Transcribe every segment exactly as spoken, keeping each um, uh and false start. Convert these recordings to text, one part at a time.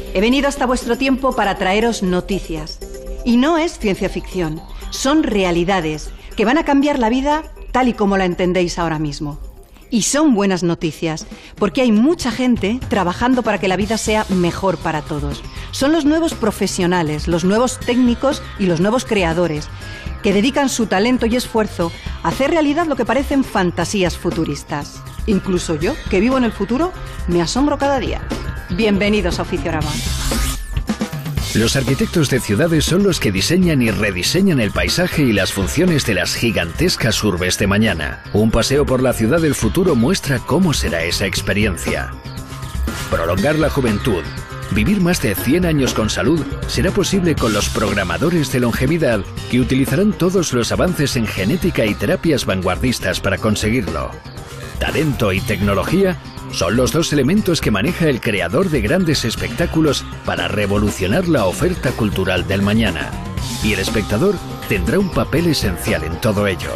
He venido hasta vuestro tiempo para traeros noticias. Y no es ciencia ficción, son realidades que van a cambiar la vida tal y como la entendéis ahora mismo. Y son buenas noticias, porque hay mucha gente trabajando para que la vida sea mejor para todos. Son los nuevos profesionales, los nuevos técnicos y los nuevos creadores, que dedican su talento y esfuerzo a hacer realidad lo que parecen fantasías futuristas. Incluso yo, que vivo en el futuro, me asombro cada día. Bienvenidos a Oficiorama. Los arquitectos de ciudades son los que diseñan y rediseñan el paisaje y las funciones de las gigantescas urbes de mañana. Un paseo por la ciudad del futuro muestra cómo será esa experiencia. Prolongar la juventud, vivir más de cien años con salud, será posible con los programadores de longevidad que utilizarán todos los avances en genética y terapias vanguardistas para conseguirlo. Talento y tecnología son los dos elementos que maneja el creador de grandes espectáculos para revolucionar la oferta cultural del mañana. Y el espectador tendrá un papel esencial en todo ello.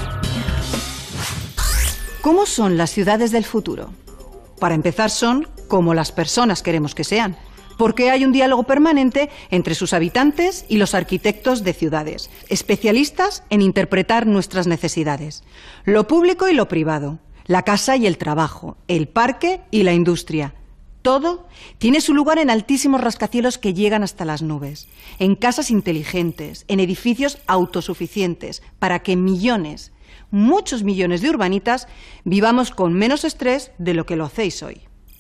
¿Cómo son las ciudades del futuro? Para empezar, son como las personas queremos que sean, porque hay un diálogo permanente entre sus habitantes y los arquitectos de ciudades, especialistas en interpretar nuestras necesidades, lo público y lo privado, la casa y el trabajo, el parque y la industria. Todo tiene su lugar en altísimos rascacielos que llegan hasta las nubes, en casas inteligentes, en edificios autosuficientes, para que millones, muchos millones de urbanitas vivamos con menos estrés de lo que lo hacéis hoy.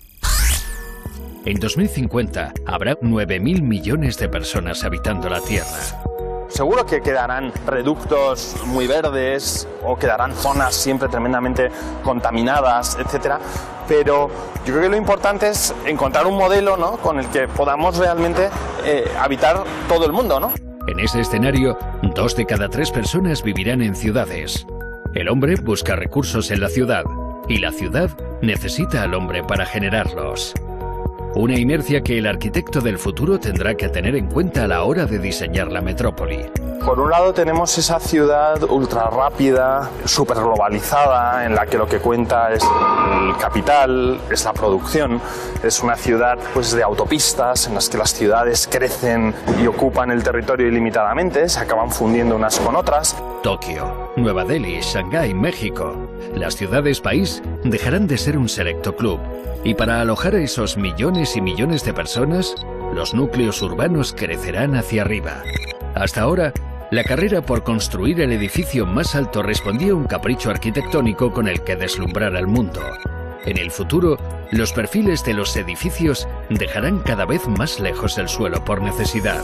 En dos mil cincuenta habrá nueve mil millones de personas habitando la Tierra. Seguro que quedarán reductos muy verdes o quedarán zonas siempre tremendamente contaminadas, etcétera. Pero yo creo que lo importante es encontrar un modelo, ¿no?, con el que podamos realmente eh, habitar todo el mundo, ¿no? En ese escenario, dos de cada tres personas vivirán en ciudades. El hombre busca recursos en la ciudad y la ciudad necesita al hombre para generarlos. Una inercia que el arquitecto del futuro tendrá que tener en cuenta a la hora de diseñar la metrópoli. Por un lado tenemos esa ciudad ultra rápida, súper globalizada, en la que lo que cuenta es el capital, es la producción. Es una ciudad pues, de autopistas, en las que las ciudades crecen y ocupan el territorio ilimitadamente, se acaban fundiendo unas con otras. Tokio, Nueva Delhi, Shanghái, México. Las ciudades país dejarán de ser un selecto club. Y para alojar a esos millones y millones de personas, los núcleos urbanos crecerán hacia arriba. Hasta ahora, la carrera por construir el edificio más alto respondía a un capricho arquitectónico con el que deslumbrar al mundo. En el futuro, los perfiles de los edificios dejarán cada vez más lejos el suelo por necesidad.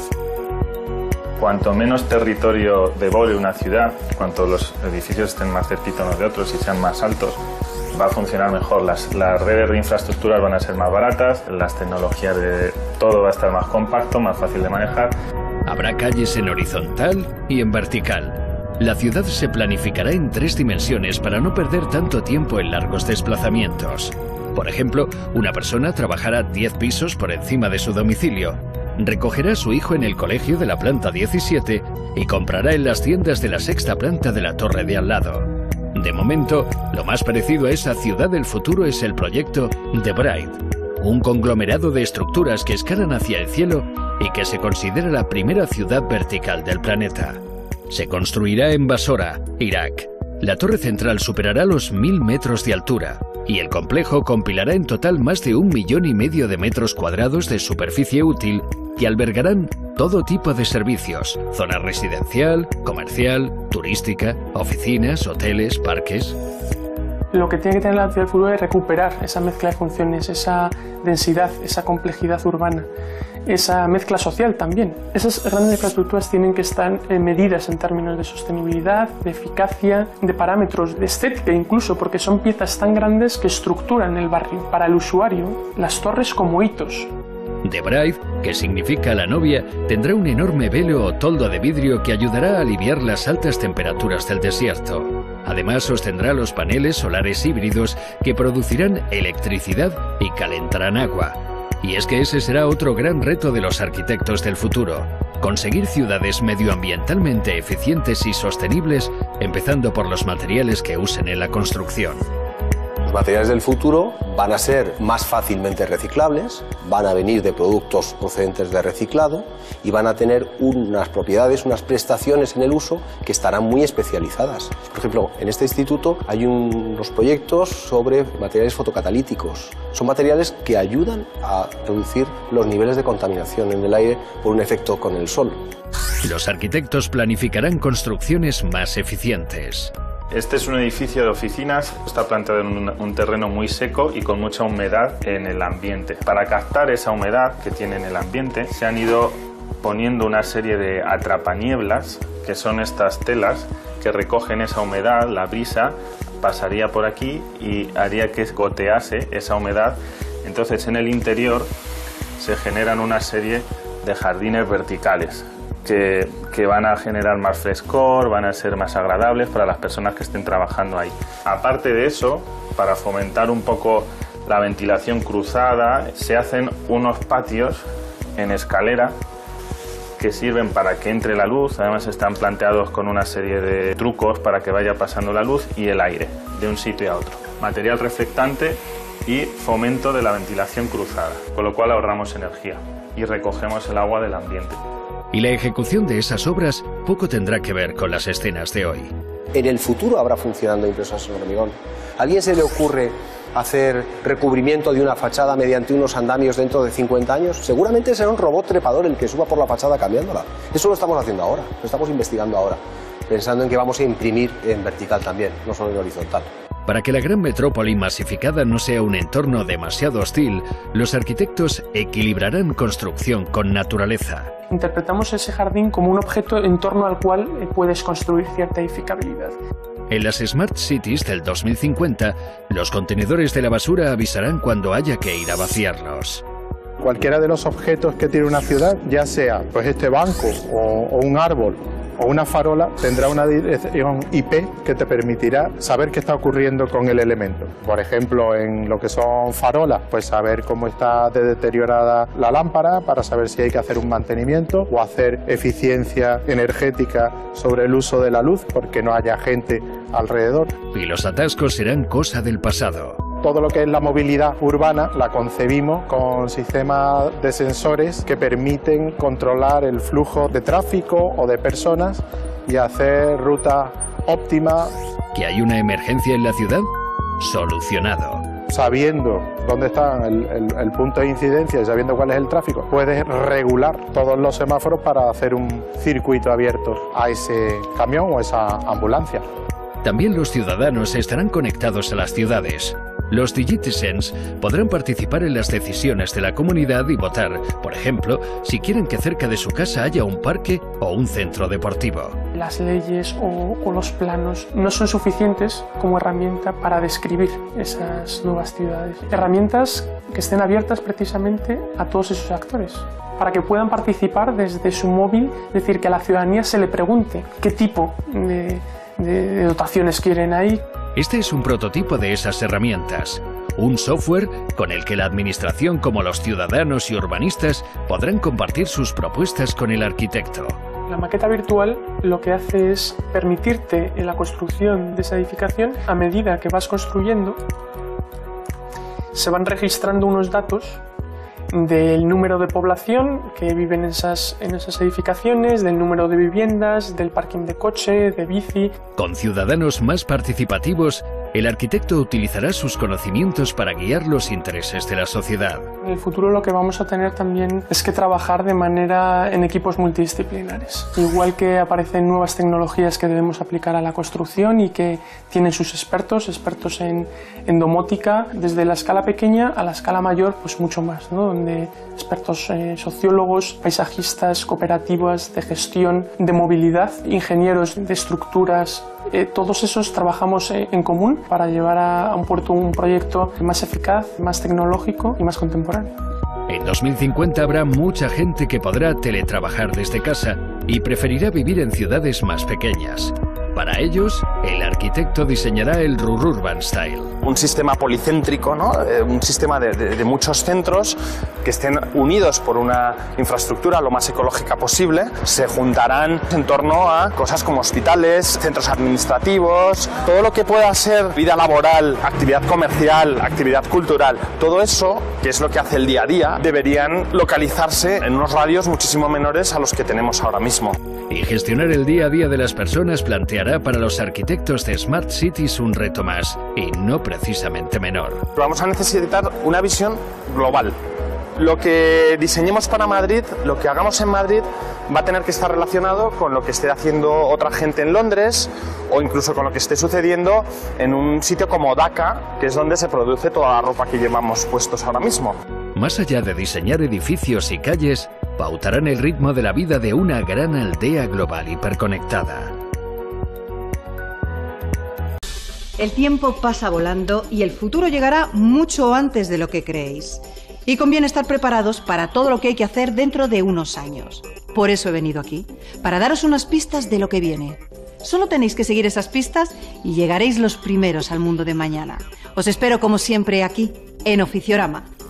Cuanto menos territorio devore una ciudad, cuanto los edificios estén más cerquita unos de otros y sean más altos, va a funcionar mejor. Las, las redes de infraestructuras van a ser más baratas, las tecnologías de todo va a estar más compacto, más fácil de manejar. Habrá calles en horizontal y en vertical. La ciudad se planificará en tres dimensiones para no perder tanto tiempo en largos desplazamientos. Por ejemplo, una persona trabajará diez pisos por encima de su domicilio, recogerá a su hijo en el colegio de la planta diecisiete y comprará en las tiendas de la sexta planta de la torre de al lado. De momento, lo más parecido a esa ciudad del futuro es el proyecto The Bride, un conglomerado de estructuras que escalan hacia el cielo y que se considera la primera ciudad vertical del planeta. Se construirá en Basora, Irak. La torre central superará los mil metros de altura y el complejo compilará en total más de un millón y medio de metros cuadrados de superficie útil que albergarán todo tipo de servicios, zona residencial, comercial, turística, oficinas, hoteles, parques. Lo que tiene que tener la ciudad del futuro es recuperar esa mezcla de funciones, esa densidad, esa complejidad urbana, esa mezcla social también. Esas grandes infraestructuras tienen que estar medidas en términos de sostenibilidad, de eficacia, de parámetros, de estética incluso, porque son piezas tan grandes que estructuran el barrio. Para el usuario, las torres como hitos. The Bride, que significa la novia, tendrá un enorme velo o toldo de vidrio que ayudará a aliviar las altas temperaturas del desierto. Además, sostendrá los paneles solares híbridos que producirán electricidad y calentarán agua. Y es que ese será otro gran reto de los arquitectos del futuro: conseguir ciudades medioambientalmente eficientes y sostenibles, empezando por los materiales que usen en la construcción. Los materiales del futuro van a ser más fácilmente reciclables, van a venir de productos procedentes de reciclado y van a tener unas propiedades, unas prestaciones en el uso que estarán muy especializadas. Por ejemplo, en este instituto hay unos proyectos sobre materiales fotocatalíticos. Son materiales que ayudan a reducir los niveles de contaminación en el aire por un efecto con el sol. Los arquitectos planificarán construcciones más eficientes. Este es un edificio de oficinas, está planteado en un, un terreno muy seco y con mucha humedad en el ambiente. Para captar esa humedad que tiene en el ambiente, se han ido poniendo una serie de atrapanieblas, que son estas telas que recogen esa humedad, la brisa pasaría por aquí y haría que gotease esa humedad. Entonces en el interior se generan una serie de jardines verticales. Que, que van a generar más frescor, van a ser más agradables para las personas que estén trabajando ahí. Aparte de eso, para fomentar un poco la ventilación cruzada, se hacen unos patios en escalera que sirven para que entre la luz. Además están planteados con una serie de trucos para que vaya pasando la luz y el aire de un sitio a otro. Material reflectante y fomento de la ventilación cruzada, con lo cual ahorramos energía y recogemos el agua del ambiente. Y la ejecución de esas obras poco tendrá que ver con las escenas de hoy. En el futuro habrá funcionando impresoras en hormigón. ¿A alguien se le ocurre hacer recubrimiento de una fachada mediante unos andamios dentro de cincuenta años? Seguramente será un robot trepador el que suba por la fachada cambiándola. Eso lo estamos haciendo ahora, lo estamos investigando ahora, pensando en que vamos a imprimir en vertical también, no solo en horizontal. Para que la gran metrópoli masificada no sea un entorno demasiado hostil, los arquitectos equilibrarán construcción con naturaleza. Interpretamos ese jardín como un objeto en torno al cual puedes construir cierta edificabilidad. En las Smart Cities del dos mil cincuenta, los contenedores de la basura avisarán cuando haya que ir a vaciarlos. Cualquiera de los objetos que tiene una ciudad, ya sea pues este banco o, o un árbol o una farola, tendrá una dirección I P que te permitirá saber qué está ocurriendo con el elemento. Por ejemplo, en lo que son farolas, pues saber cómo está de deteriorada la lámpara para saber si hay que hacer un mantenimiento o hacer eficiencia energética sobre el uso de la luz porque no haya gente alrededor. Y los atascos serán cosa del pasado. Todo lo que es la movilidad urbana la concebimos con sistemas de sensores que permiten controlar el flujo de tráfico o de personas y hacer rutas óptimas. ¿Que hay una emergencia en la ciudad? Solucionado. Sabiendo dónde está el, el, el punto de incidencia y sabiendo cuál es el tráfico, puedes regular todos los semáforos para hacer un circuito abierto a ese camión o esa ambulancia. También los ciudadanos estarán conectados a las ciudades. Los Digitizens podrán participar en las decisiones de la comunidad y votar, por ejemplo, si quieren que cerca de su casa haya un parque o un centro deportivo. Las leyes o, o los planos no son suficientes como herramienta para describir esas nuevas ciudades. Herramientas que estén abiertas precisamente a todos esos actores, para que puedan participar desde su móvil, es decir, que a la ciudadanía se le pregunte qué tipo de, de, de dotaciones quieren ahí. Este es un prototipo de esas herramientas, un software con el que la administración como los ciudadanos y urbanistas podrán compartir sus propuestas con el arquitecto. La maqueta virtual lo que hace es permitirte en la construcción de esa edificación, a medida que vas construyendo, se van registrando unos datos del número de población que vive en esas, en esas edificaciones, del número de viviendas, del parking de coche, de bici. Con ciudadanos más participativos, el arquitecto utilizará sus conocimientos para guiar los intereses de la sociedad. En el futuro lo que vamos a tener también es que trabajar de manera en equipos multidisciplinares. Igual que aparecen nuevas tecnologías que debemos aplicar a la construcción y que tienen sus expertos, expertos en, en domótica, desde la escala pequeña a la escala mayor, pues mucho más, ¿no? Donde expertos eh, sociólogos, paisajistas, cooperativas de gestión, de movilidad, ingenieros de estructuras, eh, todos esos trabajamos eh, en común para llevar a, a un puerto un proyecto más eficaz, más tecnológico y más contemporáneo. En dos mil cincuenta habrá mucha gente que podrá teletrabajar desde casa y preferirá vivir en ciudades más pequeñas. Para ellos, El arquitecto diseñará el Rururban Style. Un sistema policéntrico, ¿no? Eh, un sistema de, de, de muchos centros que estén unidos por una infraestructura lo más ecológica posible. Se juntarán en torno a cosas como hospitales, centros administrativos, todo lo que pueda ser vida laboral, actividad comercial, actividad cultural. Todo eso, que es lo que hace el día a día, deberían localizarse en unos radios muchísimo menores a los que tenemos ahora mismo. Y gestionar el día a día de las personas planteará para los arquitectos de Smart Cities un reto más, y no precisamente menor. Vamos a necesitar una visión global. Lo que diseñemos para Madrid, lo que hagamos en Madrid, va a tener que estar relacionado con lo que esté haciendo otra gente en Londres o incluso con lo que esté sucediendo en un sitio como Dhaka, que es donde se produce toda la ropa que llevamos puestos ahora mismo. Más allá de diseñar edificios y calles, pautarán el ritmo de la vida de una gran aldea global hiperconectada. El tiempo pasa volando y el futuro llegará mucho antes de lo que creéis. Y conviene estar preparados para todo lo que hay que hacer dentro de unos años. Por eso he venido aquí, para daros unas pistas de lo que viene. Solo tenéis que seguir esas pistas y llegaréis los primeros al mundo de mañana. Os espero como siempre aquí, en Oficiorama.